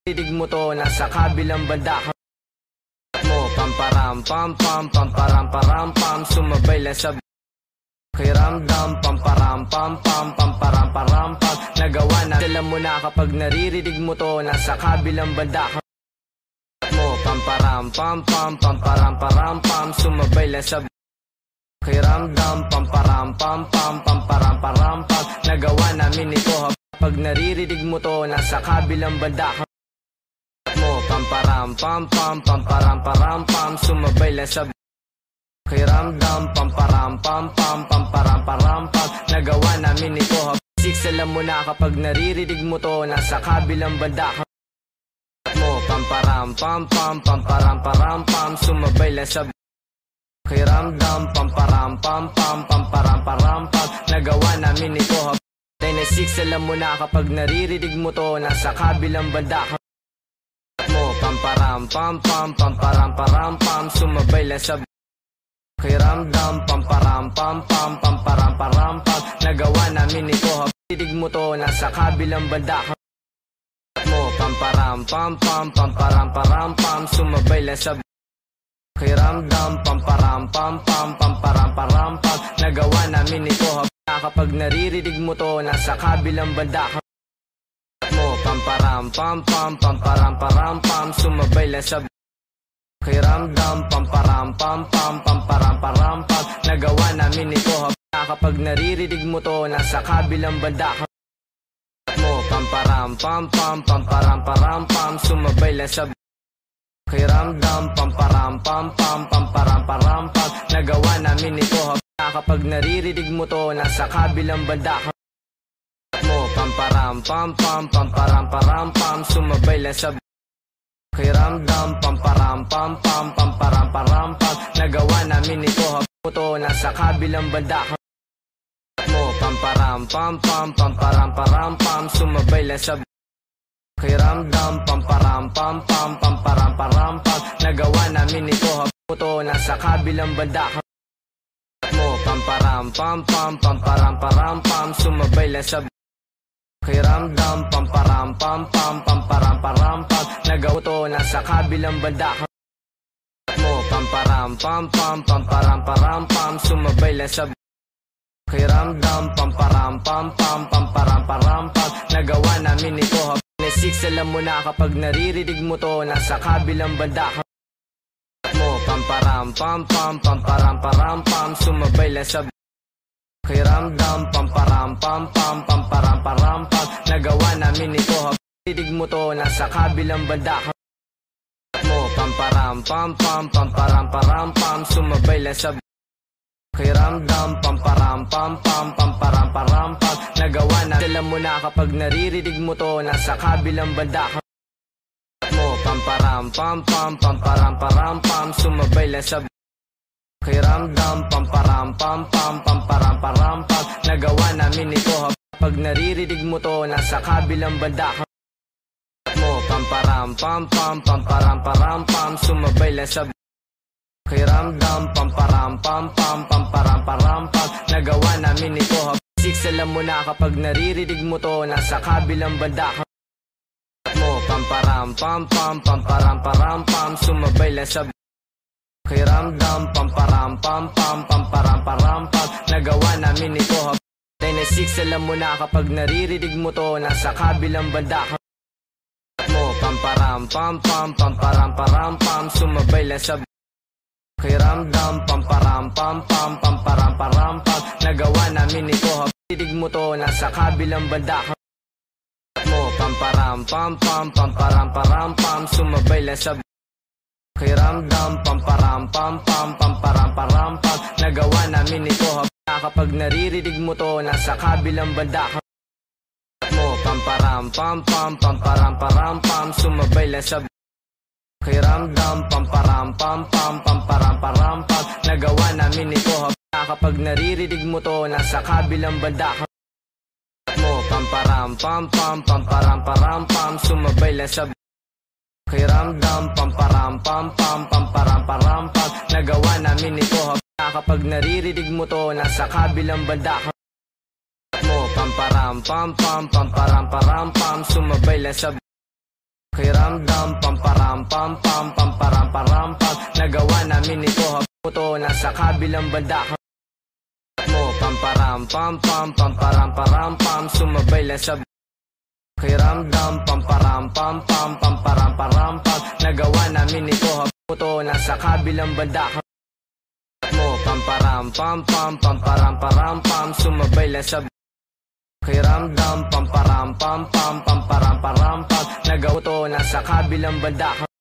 Didig mo to nasa kabilang banda mo. Pamparam pam pam pamparam param pam. Sumabay lang sa pakiramdam. Pamparam pam pam pamparam param pam. Nagawa na. Alam mo na kapag naririnig mo to nasa kabilang banda mo. Pamparam pam pam pamparam param pam. Sumabay lang sa pakiramdam. Pamparam pam pam pamparam param pam. Nagawa namin ito kapag naririnig mo to nasa kabilang banda mo. Pamparam pam pam pamparam param pam. Sumabay lang sa pakiramdam. Pamparam pam pam pamparam param pam. Nagawa namin ito six. Alam mo na kapag naririnig mo to nasa kabilang banda mo. Pamparam pam pam pamparam param pam. Sumabay lang sa pakiramdam. Pamparam pam pam pamparam param pam. Nagawa namin ito 6. Alam mo na kapag naririnig mo to nasa kabilang banda mo. Pamparam pam pam pamparam param pam. Sumabay lang sa pakiramdam. Pamparam pam pam pamparam param pam. Nagawa namin ito naririnig mo to nasa kabilang banda mo. Pamparam pam pam pamparam param pam. Sumabay lang sa pakiramdam. Pamparam pam pam pamparam param pam. Nagawa namin ito kapag naririnig mo to nasa kabilang banda mo. Pamparam pam pam pamparam param pam. Sumabay lang sa pakiramdam. Pamparam pam pam pamparam param pam. Nagawa namin ito kapag naririnig mo to nasa kabilang banda mo. Pamparam pam pam pamparam param pam. Sumabay lang sa pakiramdam. Pamparam pam pam pamparam param pam. Nagawa namin ito kapag naririnig mo to nasa kabilang banda mo. Pamparam pam pam pamparam param pam. Sumabay lang sa pakiramdam. Pamparam pam pam pamparam param pam. Nagawa namin ito to nasa kabilang banda mo. Pamparam pam pam pamparam param pam. Sumabay lang sa pakiramdam. Pamparam pam pam pamparam param pam. Nagawa namin ito to nasa kabilang banda mo. Pamparam pam pam pamparam param pam. Sumabay lang sa pakiramdam. Pamparam pam pam pamparam param pam. Nagawa to nasa kabilang banda mo. Pamparam pam pam pamparam param pam. Sumabay lang sa pakiramdam. Pamparam pam pam pamparam param pam. Nagawa namin ito 6. Alam mo na kapag naririnig mo to nasa kabilang banda mo. Pamparam pam pam pamparam param pam. Sumabay lang sa pakiramdam. Pamparam pam pam pamparam param pam. Nagawa namin ito naririnig mo to nasa kabilang banda mo. Pamparam pam pam pamparam param pam. Sumabay lang sa pakiramdam. Pamparam pam pam pamparam param pam. Nagawa na. Alam mo na kapag naririnig mo to nasa kabilang banda mo. Pamparam pam pam pamparam param pam. Sumabay lang sa pakiramdam. Pamparam pam pam pamparam param pam. Nagawa namin ito kapag naririnig mo to nasa kabilang banda mo. Pamparam pam pam pamparam param pam. Sumabay lang sa pakiramdam. Pamparam pam pam pamparam param pam. Nagawa namin ito 6. Alam mo na kapag naririnig mo to nasa kabilang banda mo. Pamparam pam pam pamparam param pam. Sumabay lang sa pakiramdam. Pamparam pam pam pamparam param pam. Nagawa namin ito 6. Alam mo na kapag naririnig mo to nasa kabilang banda mo. Pamparam pam pam pamparam param pam. Sumabay lang sa pakiramdam. Pamparam pam pam pamparam param pam. Nagawa namin ito naririnig mo to nasa kabilang banda mo. Pamparam pam pam pamparam param pam. Sumabay lang sa pakiramdam. Pamparam pam pam pamparam param pam. Nagawa namin ito kapag naririnig mo to nasa kabilang banda mo. Pamparam pam pam pamparam param pam. Sumabay lang sa pakiramdam. Pamparam pam pam pamparam param pam. Nagawa namin ito kapag naririnig mo to nasa kabilang banda mo. Pamparam pam pam pamparam param pam. Sumabay lang sa pakiramdam. Pamparam pam pam pamparam param pam. Nagawa namin ito kapag naririnig mo to nasa kabilang banda mo. Pamparam pam pam pamparam param pam. Sumabay lang sa Pakiramdam, pamparam pam pam, pamparam param pam. Nagawa namin ito habuto, nasa kabilang banda mo. Pamparam pam pam, pamparam param pam. Sumabay lang sa pakiramdam, pamparam pam pam, pamparam param pam. Nagawa namin ito habuto, nasa kabilang banda mo. Pamparam pam pam, pamparam param pam. Sumabay lang sa pakiramdam, pamparam pam pam, pamparam param pam. Nagawa ito, nasa kabilang banda